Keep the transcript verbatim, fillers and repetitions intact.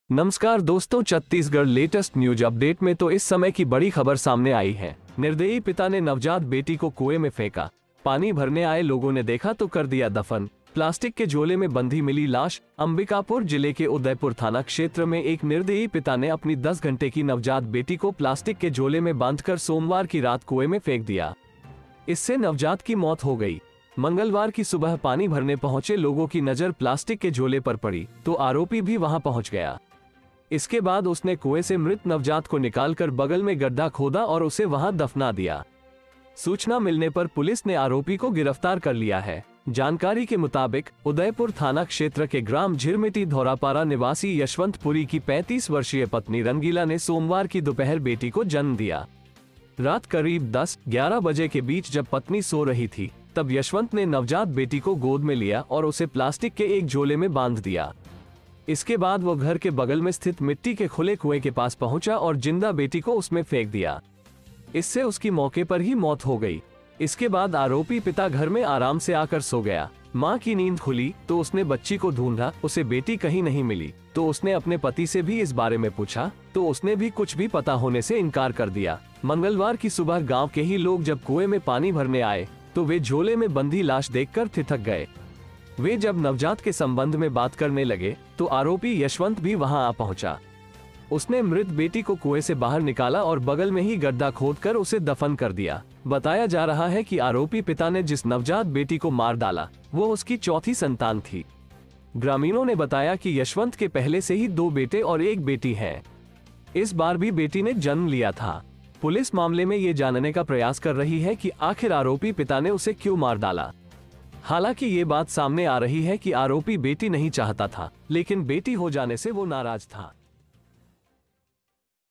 नमस्कार दोस्तों, Chhattisgarh latest news update में तो इस समय की बड़ी खबर सामने आई है। निर्दयी पिता ने नवजात बेटी को कुएं में फेंका। पानी भरने आए लोगों ने देखा तो कर दिया दफन। प्लास्टिक के झोले में बंधी मिली लाश। अंबिकापुर जिले के उदयपुर थाना क्षेत्र में एक निर्दयी पिता ने अपनी दस घंटे की नवजात बेटी को प्लास्टिक के झोले में बांधकर सोमवार की रात कुएं में फेंक दिया। इससे नवजात की मौत हो गई। मंगलवार की सुबह पानी भरने पहुंचे लोगों की नजर प्लास्टिक के झोले पर पड़ी तो आरोपी भी वहां पहुंच गया। इसके बाद उसने कुएं से मृत नवजात को निकालकर बगल में गड्ढा खोदा और उसे वहां दफना दिया। सूचना मिलने पर पुलिस ने आरोपी को गिरफ्तार कर लिया है। जानकारी के मुताबिक उदयपुर थाना क्षेत्र के ग्राम झिरमिटी धौरापारा निवासी यशवंतपुरी की पैंतीस वर्षीय पत्नी रंगीला ने सोमवार की दोपहर बेटी को जन्म दिया। रात करीब दस ग्यारह बजे के बीच जब पत्नी सो रही थी तब यशवंत ने नवजात बेटी को गोद में लिया और उसे प्लास्टिक के एक झोले में बांध दिया। इसके बाद वो घर के बगल में स्थित मिट्टी के खुले कुएं के पास पहुंचा और जिंदा बेटी को उसमें फेंक दिया। इससे उसकी मौके पर ही मौत हो गई। इसके बाद आरोपी पिता घर में आराम से आकर सो गया। मां की नींद खुली तो उसने बच्ची को ढूंढा, उसे बेटी कहीं नहीं मिली तो उसने अपने पति से भी इस बारे में पूछा तो उसने भी कुछ भी पता होने से इनकार कर दिया। मंगलवार की सुबह गाँव के ही लोग जब कुएं में पानी भरने आए तो वे झोले में बंधी लाश देखकर थिठक गए। वे जब नवजात के संबंध में बात करने लगे तो आरोपी यशवंत भी वहां आ पहुंचा। उसने मृत बेटी को कुएं से बाहर निकाला और बगल में ही गड्ढा खोदकर उसे दफन कर दिया। बताया जा रहा है कि आरोपी पिता ने जिस नवजात बेटी को मार डाला वो उसकी चौथी संतान थी। ग्रामीणों ने बताया कि यशवंत के पहले से ही दो बेटे और एक बेटी है। इस बार भी बेटी ने जन्म लिया था। पुलिस मामले में ये जानने का प्रयास कर रही है कि आखिर आरोपी पिता ने उसे क्यों मार डाला। हालांकि ये बात सामने आ रही है कि आरोपी बेटी नहीं चाहता था, लेकिन बेटी हो जाने से वो नाराज था।